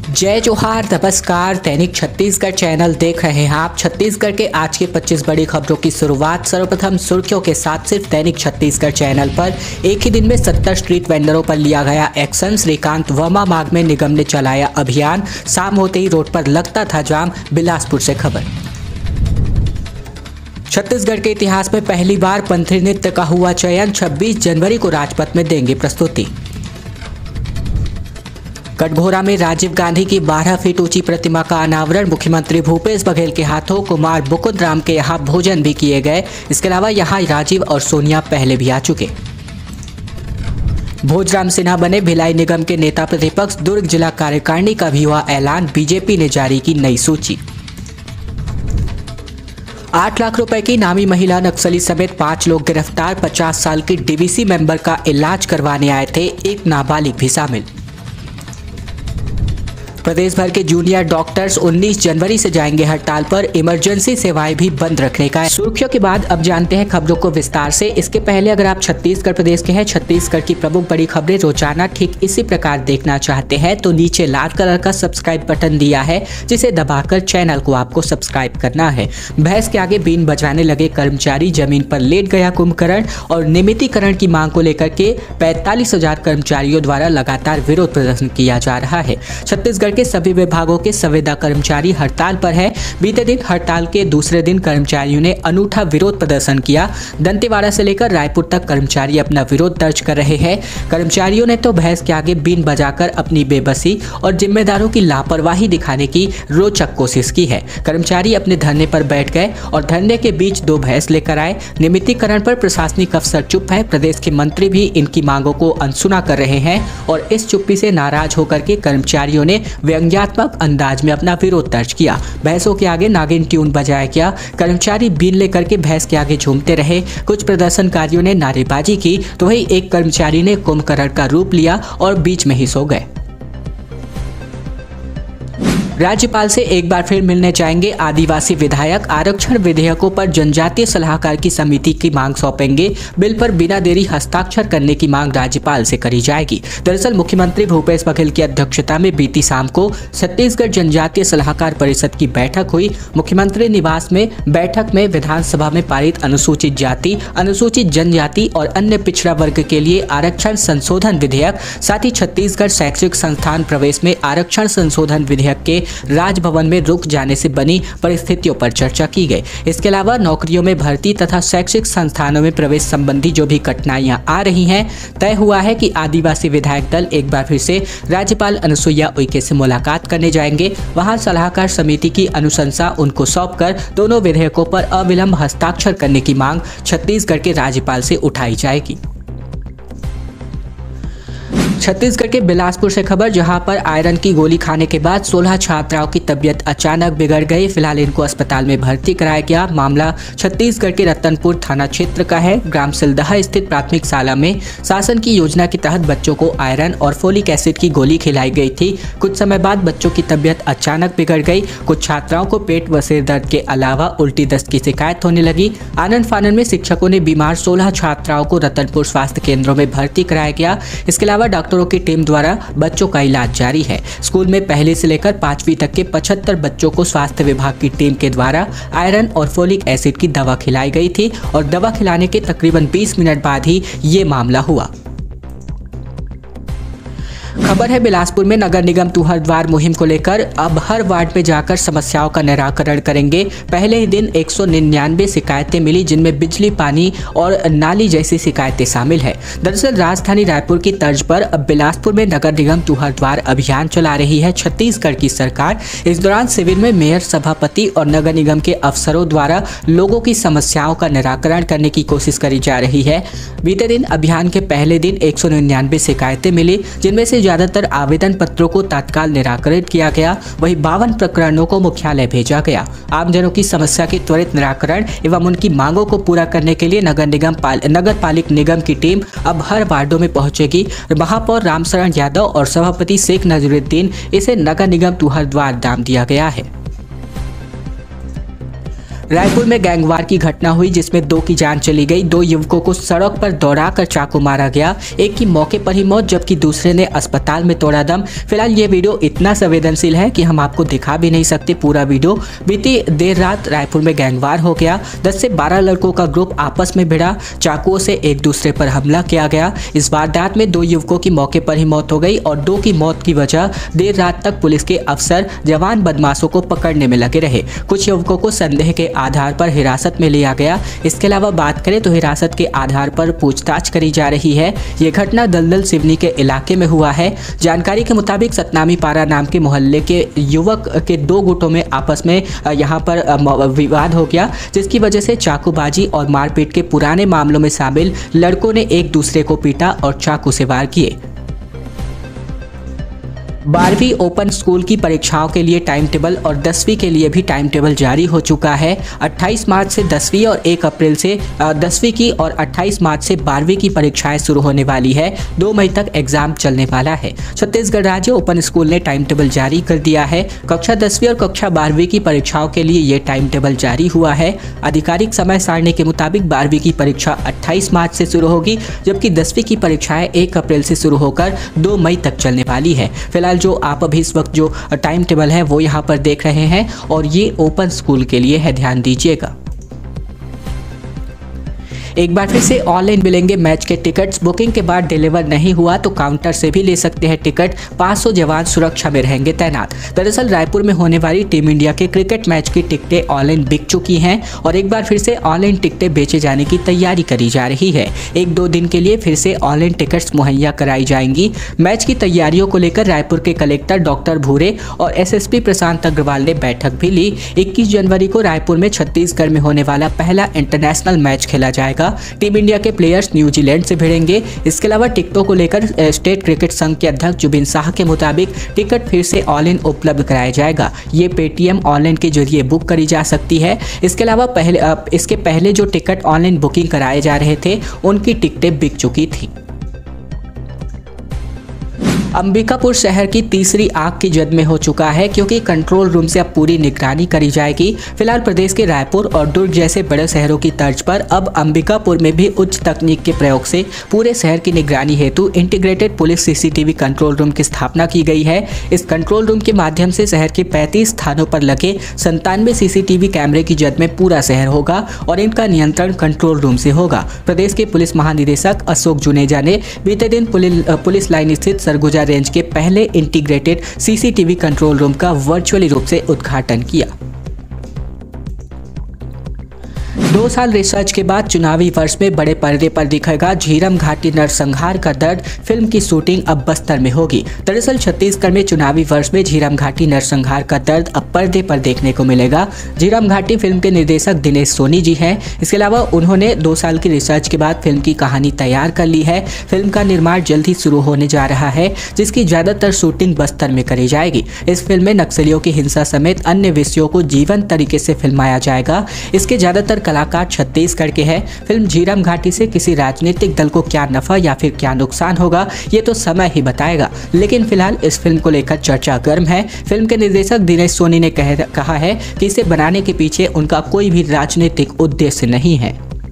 जय जोहार, नमस्कार। दैनिक छत्तीसगढ़ चैनल देख रहे हैं आप। छत्तीसगढ़ के आज के 25 बड़ी खबरों की शुरुआत सर्वप्रथम सुर्खियों के साथ सिर्फ दैनिक छत्तीसगढ़ चैनल पर। एक ही दिन में 70 स्ट्रीट वेंडरों पर लिया गया एक्शन। श्रीकांत वर्मा मार्ग में निगम ने चलाया अभियान। शाम होते ही रोड पर लगता था जाम। बिलासपुर से खबर। छत्तीसगढ़ के इतिहास में पहली बार पंथी नृत्य का हुआ चयन। 26 जनवरी को राजपथ में देंगे प्रस्तुति। कटघोरा में राजीव गांधी की 12 फीट ऊंची प्रतिमा का अनावरण। मुख्यमंत्री भूपेश बघेल के हाथों कुमार मुकुंद राम के यहां भोजन भी किए गए। इसके अलावा यहां राजीव और सोनिया पहले भी आ चुके। भोजराम सिन्हा बने भिलाई निगम के नेता प्रतिपक्ष। दुर्ग जिला कार्यकारिणी का भी हुआ ऐलान। बीजेपी ने जारी की नई सूची। 8 लाख रुपए की नामी महिला नक्सली समेत 5 लोग गिरफ्तार। 50 साल की डीवीसी मेंबर का इलाज करवाने आए थे। एक नाबालिग भी शामिल। प्रदेश भर के जूनियर डॉक्टर्स 19 जनवरी से जाएंगे हड़ताल पर। इमरजेंसी सेवाएं भी बंद रखने का है। सुर्खियों के बाद अब जानते हैं खबरों को विस्तार से। इसके पहले अगर आप छत्तीसगढ़ प्रदेश के हैं, छत्तीसगढ़ की प्रमुख बड़ी खबरें रोजाना ठीक इसी प्रकार देखना चाहते हैं तो नीचे लाल कलर का सब्सक्राइब बटन दिया है, जिसे दबाकर चैनल को आपको सब्सक्राइब करना है। भैंस के आगे बीन बजाने लगे कर्मचारी। जमीन पर लेट गया कुंभकर्ण और नियमितीकरण की मांग को लेकर के 45,000 कर्मचारियों द्वारा लगातार विरोध प्रदर्शन किया जा रहा है। छत्तीसगढ़ के सभी विभागों के संविदा कर्मचारी हड़ताल पर है। बीते दिन हड़ताल के दूसरे दिन कर्मचारियों ने अनूठा विरोध प्रदर्शन किया। दंतेवाड़ा से लेकर रायपुर तक कर्मचारी अपना विरोध दर्ज कर रहे हैं। कर्मचारियों ने तो भैंस के आगे बीन बजाकर अपनी बेबसी और जिम्मेदारों की लापरवाही दिखाने की रोचक कोशिश की है। कर्मचारी अपने धरने पर बैठ गए और धरने के बीच 2 भैंस लेकर आए। नियमितीकरण पर प्रशासनिक अफसर चुप है। प्रदेश के मंत्री भी इनकी मांगों को अनसुना कर रहे हैं और इस चुप्पी से नाराज होकर के कर्मचारियों ने व्यंग्यात्मक अंदाज में अपना विरोध दर्ज किया। भैंसों के आगे नागिन ट्यून बजाया गया। कर्मचारी बीन लेकर के भैंस के आगे झूमते रहे। कुछ प्रदर्शनकारियों ने नारेबाजी की तो वही एक कर्मचारी ने कुंभकर्ण का रूप लिया और बीच में ही सो गए। राज्यपाल से एक बार फिर मिलने जाएंगे आदिवासी विधायक। आरक्षण विधेयकों पर जनजातीय सलाहकार की समिति की मांग सौंपेंगे। बिल पर बिना देरी हस्ताक्षर करने की मांग राज्यपाल से करी जाएगी। दरअसल मुख्यमंत्री भूपेश बघेल की अध्यक्षता में बीती शाम को छत्तीसगढ़ जनजातीय सलाहकार परिषद की बैठक हुई। मुख्यमंत्री निवास में बैठक में विधानसभा में पारित अनुसूचित जाति, अनुसूचित जनजाति और अन्य पिछड़ा वर्ग के लिए आरक्षण संशोधन विधेयक, साथ ही छत्तीसगढ़ शैक्षिक संस्थान प्रवेश में आरक्षण संशोधन विधेयक के राजभवन में रुक जाने से बनी परिस्थितियों पर चर्चा की गई। इसके अलावा नौकरियों में भर्ती तथा शैक्षिक संस्थानों में प्रवेश संबंधी जो भी कठिनाइयां आ रही हैं, तय हुआ है कि आदिवासी विधायक दल एक बार फिर से राज्यपाल अनुसुईया उइके से मुलाकात करने जाएंगे। वहां सलाहकार समिति की अनुशंसा उनको सौंपकर दोनों विधेयकों पर अविलंब हस्ताक्षर करने की मांग छत्तीसगढ़ के राज्यपाल से उठाई जाएगी। छत्तीसगढ़ के बिलासपुर से खबर, जहां पर आयरन की गोली खाने के बाद 16 छात्राओं की तबीयत अचानक बिगड़ गई। फिलहाल इनको अस्पताल में भर्ती कराया गया। मामला छत्तीसगढ़ के रतनपुर थाना क्षेत्र का है। ग्राम सिलदहा स्थित प्राथमिक शाला में शासन की योजना के तहत बच्चों को आयरन और फोलिक एसिड की गोली खिलाई गई थी। कुछ समय बाद बच्चों की तबीयत अचानक बिगड़ गई। कुछ छात्राओं को पेट व सिर दर्द के अलावा उल्टी दस्त की शिकायत होने लगी। आनंद फानन में शिक्षकों ने बीमार 16 छात्राओं को रतनपुर स्वास्थ्य केंद्रों में भर्ती कराया गया। इसके अलावा डॉक्टरों की टीम द्वारा बच्चों का इलाज जारी है। स्कूल में पहले से लेकर 5वीं तक के 75 बच्चों को स्वास्थ्य विभाग की टीम के द्वारा आयरन और फोलिक एसिड की दवा खिलाई गई थी और दवा खिलाने के तकरीबन 20 मिनट बाद ही ये मामला हुआ। खबर है बिलासपुर में नगर निगम तू हर द्वार मुहिम को लेकर अब हर वार्ड में जाकर समस्याओं का निराकरण करेंगे। पहले ही दिन 199 शिकायतें मिली, जिनमें बिजली, पानी और नाली जैसी शिकायतें शामिल है। दरअसल राजधानी रायपुर की तर्ज पर अब बिलासपुर में नगर निगम तू हर द्वार अभियान चला रही है छत्तीसगढ़ की सरकार। इस दौरान शिविर में मेयर, सभापति और नगर निगम के अफसरों द्वारा लोगों की समस्याओं का निराकरण करने की कोशिश करी जा रही है। बीते दिन अभियान के पहले दिन 199 शिकायतें मिली, जिनमें से ज्यादातर आवेदन पत्रों को तत्काल निराकरित किया गया। वहीं 52 प्रकरणों को मुख्यालय भेजा गया। आमजनों की समस्या के त्वरित निराकरण एवं उनकी मांगों को पूरा करने के लिए नगर पालिक निगम की टीम अब हर वार्डों में पहुंचेगी। महापौर रामशरण यादव और सभापति शेख नजरुद्दीन इसे नगर निगम तू हर द्वार नाम दिया गया है। रायपुर में गैंगवार की घटना हुई जिसमें 2 की जान चली गई। 2 युवकों को सड़क पर दौड़ाकर चाकू मारा गया। एक की मौके पर ही मौत जबकि दूसरे ने अस्पताल में तोड़ा दम। फिलहाल ये वीडियो इतना संवेदनशील है कि हम आपको दिखा भी नहीं सकते पूरा वीडियो। बीती देर रात रायपुर में गैंगवार हो गया। 10 से 12 लड़कों का ग्रुप आपस में भिड़ा, चाकुओं से एक दूसरे पर हमला किया गया। इस वारदात में 2 युवकों की मौके पर ही मौत हो गई और 2 की मौत की वजह देर रात तक पुलिस के अफसर जवान बदमाशों को पकड़ने में लगे रहे। कुछ युवकों को संदेह के आधार पर हिरासत में लिया गया। इसके अलावा बात करें तो हिरासत के आधार पर पूछताछ करी जा रही है। ये घटना दलदल सिवनी के इलाके में हुआ है। जानकारी के मुताबिक सतनामी पारा नाम के मोहल्ले के युवक के 2 गुटों में आपस में यहां पर विवाद हो गया, जिसकी वजह से चाकूबाजी और मारपीट के पुराने मामलों में शामिल लड़कों ने एक दूसरे को पीटा और चाकू से वार किए। 12वीं ओपन स्कूल की परीक्षाओं के लिए टाइम टेबल और 10वीं के लिए भी टाइम टेबल जारी हो चुका है। 28 मार्च से 10वीं और 1 अप्रैल से 10वीं की और 28 मार्च से 12वीं की परीक्षाएं शुरू होने वाली है। 2 मई तक एग्जाम चलने वाला है। छत्तीसगढ़ राज्य ओपन स्कूल ने टाइम टेबल जारी कर दिया है। कक्षा 10वीं और कक्षा 12वीं की परीक्षाओं के लिए ये टाइम टेबल जारी हुआ है। आधिकारिक समय सारणी के मुताबिक 12वीं की परीक्षा 28 मार्च से शुरू होगी, जबकि 10वीं की परीक्षाएं 1 अप्रैल से शुरू होकर 2 मई तक चलने वाली है। फिलहाल जो आप अभी इस वक्त जो टाइम टेबल है वो यहाँ पर देख रहे हैं और ये ओपन स्कूल के लिए है, ध्यान दीजिएगा। एक बार फिर से ऑनलाइन मिलेंगे मैच के टिकट्स। बुकिंग के बाद डिलीवर नहीं हुआ तो काउंटर से भी ले सकते हैं टिकट। 500 जवान सुरक्षा में रहेंगे तैनात। दरअसल रायपुर में होने वाली टीम इंडिया के क्रिकेट मैच की टिकटें ऑनलाइन बिक चुकी हैं और एक बार फिर से ऑनलाइन टिकटें बेचे जाने की तैयारी करी जा रही है। 1-2 दिन के लिए फिर से ऑनलाइन टिकट्स मुहैया कराई जाएंगी। मैच की तैयारियों को लेकर रायपुर के कलेक्टर डॉक्टर भूरे और एसएसपी प्रशांत अग्रवाल ने बैठक भी ली। 21 जनवरी को रायपुर में छत्तीसगढ़ में होने वाला पहला इंटरनेशनल मैच खेला जाएगा। टीम इंडिया के प्लेयर्स न्यूजीलैंड से भिड़ेंगे। इसके अलावा टिकटों को लेकर स्टेट क्रिकेट संघ के अध्यक्ष जुबिन साह के मुताबिक टिकट फिर से ऑनलाइन उपलब्ध कराया जाएगा। ये पेटीएम ऑनलाइन के जरिए बुक करी जा सकती है। इसके अलावा इसके पहले जो टिकट ऑनलाइन बुकिंग कराए जा रहे थे उनकी टिकटें बिक चुकी थी। अंबिकापुर शहर की तीसरी आग की जद में हो चुका है क्योंकि कंट्रोल रूम से अब पूरी निगरानी करी जाएगी। फिलहाल प्रदेश के रायपुर और दुर्ग जैसे बड़े शहरों की तर्ज पर अब अंबिकापुर में भी उच्च तकनीक के प्रयोग से पूरे शहर की निगरानी हेतु integrated police CCTV control room की स्थापना की गई है। इस कंट्रोल रूम के माध्यम से शहर के 35 स्थानों पर लगे 97 सीसीटीवी कैमरे की जद में पूरा शहर होगा और इनका नियंत्रण कंट्रोल रूम से होगा। प्रदेश के पुलिस महानिदेशक अशोक जुनेजा ने बीते दिन पुलिस लाइन स्थित सरगुजा रेंज के पहले इंटीग्रेटेड सीसीटीवी कंट्रोल रूम का वर्चुअली रूप से उद्घाटन किया। 2 साल रिसर्च के बाद चुनावी वर्ष में बड़े पर्दे पर दिखेगा झीरम घाटी नरसंहार का दर्द। फिल्म की शूटिंग अब बस्तर में होगी। दरअसल छत्तीसगढ़ में चुनावी वर्ष में झीरम घाटी नरसंहार का दर्द अब पर्दे पर देखने को मिलेगा। झीरम घाटी फिल्म के निर्देशक दिनेश सोनी जी हैं। इसके अलावा उन्होंने 2 साल की रिसर्च के बाद फिल्म की कहानी तैयार कर ली है। फिल्म का निर्माण जल्द ही शुरू होने जा रहा है, जिसकी ज्यादातर शूटिंग बस्तर में करी जाएगी। इस फिल्म में नक्सलियों की हिंसा समेत अन्य विषयों को जीवंत तरीके से फिल्माया जाएगा। इसके ज्यादातर कलाकार छत्तीसगढ़ के हैं। फिल्म झीरम घाटी से किसी राजनीतिक दल को क्या नफा या फिर क्या नुकसान होगा ये तो समय ही बताएगा, लेकिन फिलहाल इस फिल्म को लेकर चर्चा गर्म है। फिल्म के निर्देशक दिनेश सोनी ने कहा है कि इसे बनाने के पीछे उनका कोई भी राजनीतिक उद्देश्य नहीं है।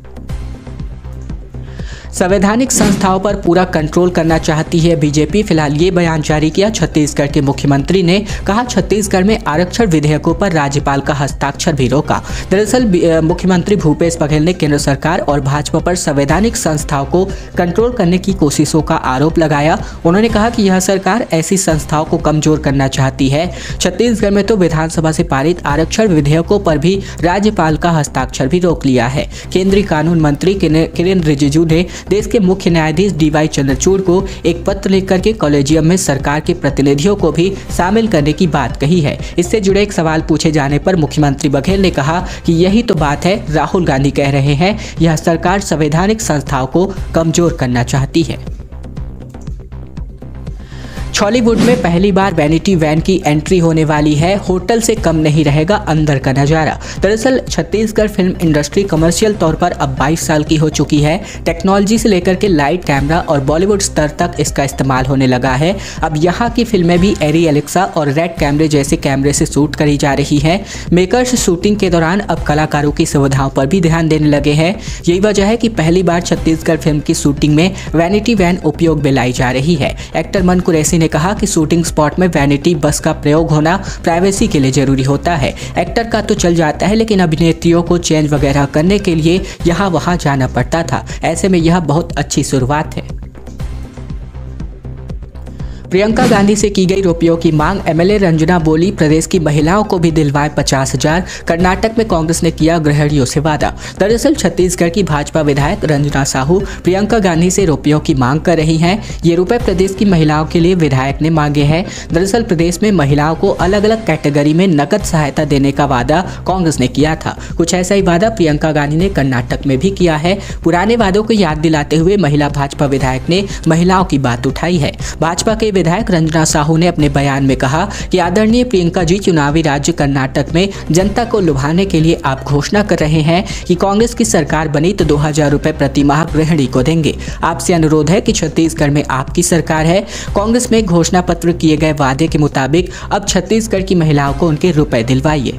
संवैधानिक संस्थाओं पर पूरा कंट्रोल करना चाहती है बीजेपी। फिलहाल ये बयान जारी किया छत्तीसगढ़ के मुख्यमंत्री ने। कहा छत्तीसगढ़ में आरक्षण विधेयकों पर राज्यपाल का हस्ताक्षर भी रोका। दरअसल मुख्यमंत्री भूपेश बघेल ने केंद्र सरकार और भाजपा पर संवैधानिक संस्थाओं को कंट्रोल करने की कोशिशों का आरोप लगाया। उन्होंने कहा कि यह सरकार ऐसी संस्थाओं को कमजोर करना चाहती है। छत्तीसगढ़ में तो विधानसभा से पारित आरक्षण विधेयकों पर भी राज्यपाल का हस्ताक्षर भी रोक लिया है। केंद्रीय कानून मंत्री किरेन रिजिजू ने देश के मुख्य न्यायाधीश डीवाई चंद्रचूड़ को एक पत्र लिखकर के कॉलेजियम में सरकार के प्रतिनिधियों को भी शामिल करने की बात कही है। इससे जुड़े एक सवाल पूछे जाने पर मुख्यमंत्री बघेल ने कहा कि यही तो बात है, राहुल गांधी कह रहे हैं यह सरकार संवैधानिक संस्थाओं को कमजोर करना चाहती है। छॉलीवुड में पहली बार वैनिटी वैन की एंट्री होने वाली है। होटल से कम नहीं रहेगा अंदर का नजारा। दरअसल छत्तीसगढ़ फिल्म इंडस्ट्री कमर्शियल तौर पर अब 22 साल की हो चुकी है। टेक्नोलॉजी से लेकर के लाइट, कैमरा और बॉलीवुड स्तर तक इसका इस्तेमाल होने लगा है। अब यहाँ की फिल्में भी एरी एलेक्सा और रेड कैमरे जैसे कैमरे से शूट करी जा रही है। मेकर्स शूटिंग के दौरान अब कलाकारों की सुविधाओं पर भी ध्यान देने लगे हैं। यही वजह है कि पहली बार छत्तीसगढ़ फिल्म की शूटिंग में वैनिटी वैन उपयोग में लाई जा रही है। एक्टर मन कुरैसी ने कहा कि शूटिंग स्पॉट में वैनिटी बस का प्रयोग होना प्राइवेसी के लिए जरूरी होता है। एक्टर का तो चल जाता है, लेकिन अभिनेत्रियों को चेंज वगैरह करने के लिए यहाँ वहाँ जाना पड़ता था। ऐसे में यह बहुत अच्छी शुरुआत है। प्रियंका गांधी से की गई रुपयों की मांग। एमएलए रंजना बोली, प्रदेश की महिलाओं को भी दिलवाए 50,000। कर्नाटक में कांग्रेस ने किया गृहिणियों से वादा। दरअसल छत्तीसगढ़ की भाजपा विधायक रंजना साहू प्रियंका गांधी से रुपयों की मांग कर रही हैं। ये रुपए प्रदेश की महिलाओं के लिए विधायक ने मांगे हैं। दरअसल प्रदेश में महिलाओं को अलग अलग कैटेगरी में नकद सहायता देने का वादा कांग्रेस ने किया था। कुछ ऐसा ही वादा प्रियंका गांधी ने कर्नाटक में भी किया है। पुराने वादों को याद दिलाते हुए महिला भाजपा विधायक ने महिलाओं की बात उठाई है। भाजपा के विधायक रंजना साहू ने अपने बयान में कहा कि आदरणीय प्रियंका जी, चुनावी राज्य कर्नाटक में जनता को लुभाने के लिए आप घोषणा कर रहे हैं कि कांग्रेस की सरकार बनी तो 2,000 रुपए प्रति माह गृहिणी को देंगे। आपसे अनुरोध है कि छत्तीसगढ़ में आपकी सरकार है। कांग्रेस में घोषणा पत्र किए गए वादे के मुताबिक अब छत्तीसगढ़ की महिलाओं को उनके रुपए दिलवाइए।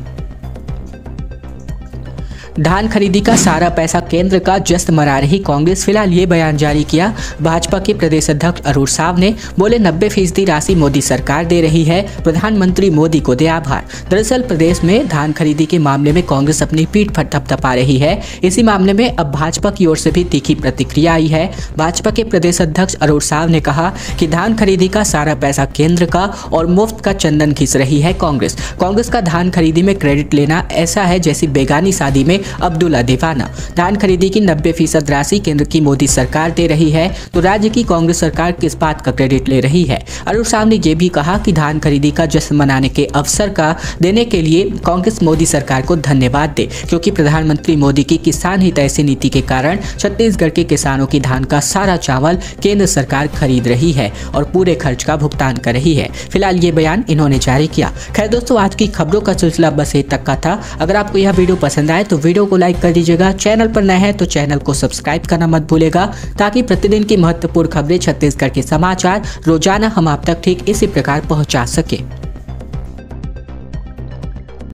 धान खरीदी का सारा पैसा केंद्र का, जश्न मना रही कांग्रेस। फिलहाल ये बयान जारी किया भाजपा के प्रदेश अध्यक्ष अरुण साव ने। बोले 90% राशि मोदी सरकार दे रही है, प्रधानमंत्री मोदी को दे आभार। दरअसल प्रदेश में धान खरीदी के मामले में कांग्रेस अपनी पीठ पर थपथपा रही है। इसी मामले में अब भाजपा की ओर से भी तीखी प्रतिक्रिया आई है। भाजपा के प्रदेश अध्यक्ष अरुण साव ने कहा कि धान खरीदी का सारा पैसा केंद्र का और मुफ्त का चंदन घिस रही है कांग्रेस। कांग्रेस का धान खरीदी में क्रेडिट लेना ऐसा है जैसी बेगानी शादी में अब्दुल्ला दीवाना। धान खरीदी की 90% राशि केंद्र की मोदी सरकार दे रही है, तो राज्य की कांग्रेस सरकार किस बात का क्रेडिट ले रही है। अरुण साव ने यह भी कहा कि धान खरीदी का जश्न मनाने के अवसर का देने के लिए कांग्रेस मोदी सरकार को धन्यवाद दे, क्योंकि प्रधानमंत्री मोदी की किसान हित ऐसी नीति के कारण छत्तीसगढ़ के किसानों की धान का सारा चावल केंद्र सरकार खरीद रही है और पूरे खर्च का भुगतान कर रही है। फिलहाल ये बयान इन्होंने जारी किया। खैर दोस्तों, आज की खबरों का सिलसिला बस यहीं तक का था। अगर आपको यह वीडियो पसंद आए तो वीडियो को लाइक कर दीजिएगा। चैनल पर नए हैं तो चैनल को सब्सक्राइब करना मत भूलेगा, ताकि प्रतिदिन की महत्वपूर्ण खबरें, छत्तीसगढ़ के समाचार रोजाना हम आप तक ठीक इसी प्रकार पहुंचा सके।